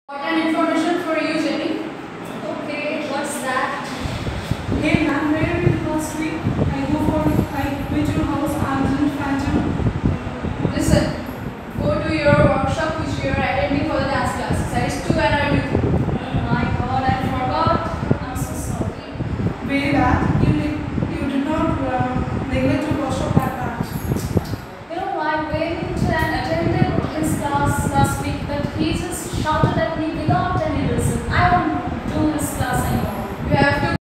Important information for you, Jenny. Okay, what's that? Hey ma'am, where were you last week?